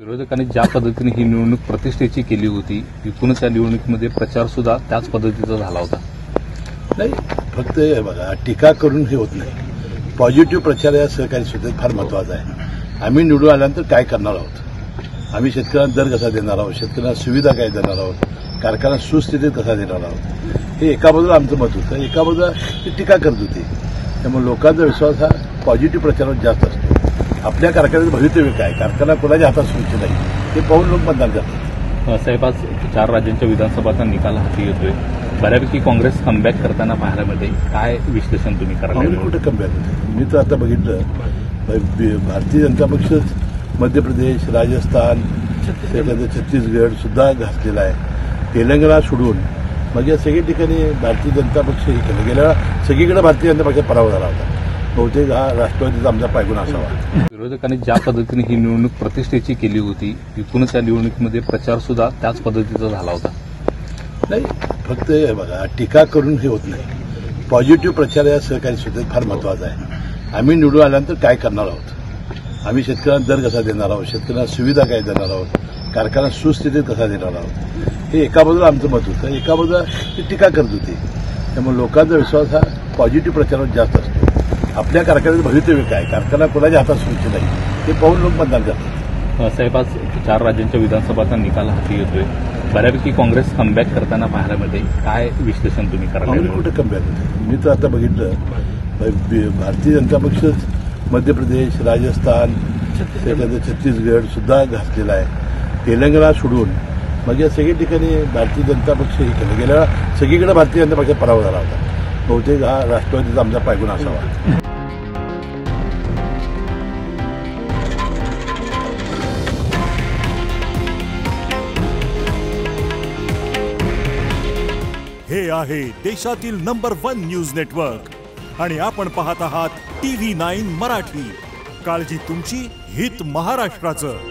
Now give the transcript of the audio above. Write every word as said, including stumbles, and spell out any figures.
विरोधकांनी ज्या पद्धतीने ही निवडणूक प्रतिष्ठेची केली होती, एकूणच या निवडणुकीमध्ये प्रचार सुद्धा त्याच पद्धतीचा झाला होता. नाही, फक्त हे बघा, टीका करून हे होत नाही. पॉझिटिव्ह प्रचार या सहकारी सुद्धा फार महत्वाचा आहे. आम्ही निवडून आल्यानंतर काय करणार आहोत, आम्ही शेतकऱ्यांना दर कसा देणार आहोत, शेतकऱ्यांना सुविधा काय देणार आहोत, कारखाना सुस्थितीत कसा देणार आहोत, हे एका बाजूला आमचं मत होतं, एका बाजूला ती टीका करत होती. त्यामुळे लोकांचा विश्वास हा पॉझिटिव्ह प्रचारावर जास्त असतो. आपल्या कारखान्याचं भवितव्य काय, कारखाना कोणाच्या हातात सुरक्षित नाही, ते पाहून लोक मतदान करतात. साहेब, आज चार राज्यांच्या विधानसभाचा निकाल हाती येतोय. बऱ्यापैकी काँग्रेस कमबॅक करताना पाहायला मिळते. काय विश्लेषण तुम्ही कराल? कुठे कमबॅक होते? मी तर आता बघितलं, भारतीय जनता पक्षच मध्य प्रदेश, राजस्थान, त्याच्यानंतर छत्तीसगड सुद्धा घासलेला आहे. तेलंगणा सोडून मग या सगळ्या ठिकाणी भारतीय जनता पक्ष हे केलं. गेल्या सगळीकडे भारतीय जनता पक्षात पराभव झाला होता. बहुतेक हा राष्ट्रवादीचा आमचा पायगुण असावा. विरोधकांनी ज्या पद्धतीने ही निवडणूक प्रतिष्ठेची केली होती, एकूणच या निवडणुकीमध्ये प्रचार सुद्धा त्याच पद्धतीचा झाला होता. नाही, फक्त हे बघा, टीका करून हे होत नाही. पॉझिटिव्ह प्रचार या सहकारी सुद्धा फार महत्वाचा आहे. आम्ही निवडून आल्यानंतर काय करणार आहोत, आम्ही शेतकऱ्यांना दर कसा देणार आहोत, शेतकऱ्यांना सुविधा काय देणार आहोत, कारखाना सुस्थितीत कसा देणार आहोत, हे एका बाजूला आमचं मत होतं, एका बाजूला ती टीका करत होती. त्यामुळे लोकांचा विश्वास हा पॉझिटिव्ह प्रचारावर जास्त असतो. आपल्या कारखान्याचं भवितव्य काय, कारखाना कोणाच्या हातात सुरक्षित नाही, ते पाहून लोक मतदान करतात. साहेब, आज चार राज्यांच्या विधानसभाचा निकाल हाती येतोय. बऱ्यापैकी काँग्रेस कमबॅक करताना पाहायला मिळते. काय विश्लेषण तुम्ही कराल? कुठे कमबॅक होते? मी तर आता बघितलं, भारतीय जनता पक्षच मध्य प्रदेश, राजस्थान, त्याच्यानंतर छत्तीसगड सुद्धा घासलेला आहे. तेलंगणा सोडून मग या सगळ्या ठिकाणी भारतीय जनता पक्ष हे केलं. गेल्या सगळीकडे भारतीय जनता पक्षात पराभव झाला होता. बहुतेक हा राष्ट्रवादीचा आमचा पायगुण असावा. हे आहे देशातील नंबर वन न्यूज नेटवर्क आणि आपण पाहत आहात टीव्ही नाईन मराठी. काळजी तुमची, हित महाराष्ट्राचं.